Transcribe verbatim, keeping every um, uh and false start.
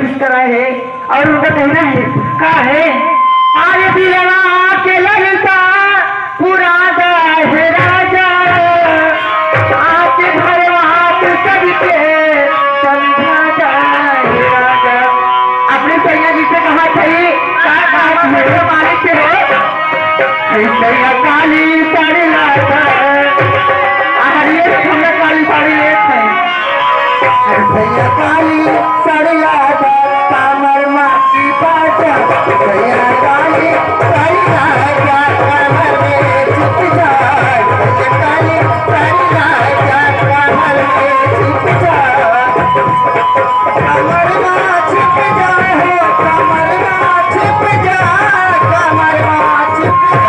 कोशिश कराए है और उनका कहना है का है आरे दिलवा के लगता पूरा है राजा आपके घर वहां पे सबके समझा जाए राजा। अपने सैया जी से कहा चाहिए का कहा मेरे मालिक से हो सैया काली साड़ी लाता सुंदर काली साड़ी लेते हैं सैया काली साड़ी लाता कामर माटी पाचा सैया काली साड़ी लाता कामर में छुप जाए सैया काली साड़ी लाता कामर में छुप जाए कमर में छुप जाए हो कमर में छुप जाए कमर में छुप